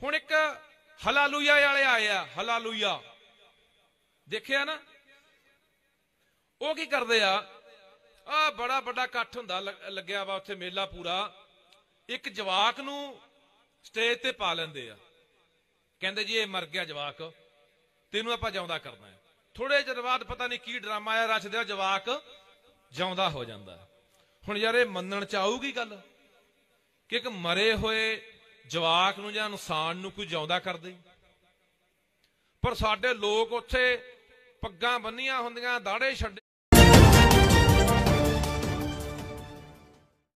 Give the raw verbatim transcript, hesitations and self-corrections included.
हुण एक हलालूया वाले आए आ, हलालूया देखिया ना, वो की करते आ, आ बड़ा बड़ा कट्ठ हुंदा लग्या वा उत्थे मेला पूरा, एक जवाक नूं स्टेज ते पा लेंदे आ, कहंदे जी ये मर गया जवाक, तेनूं आपां जिउंदा करना है। थोड़े चिर बाद पता नहीं की ड्रामा आया, रचदे जवाक जिउंदा हो जांदा। हुण यार ये मन्नण च आऊगी गल कि एक मरे होए जवाक नूं जां इंसान नूं कोई जिउंदा कर दे? पर साडे लोग उत्थे पग्गां बन्नियां हुंदियां, दाड़े छड्डे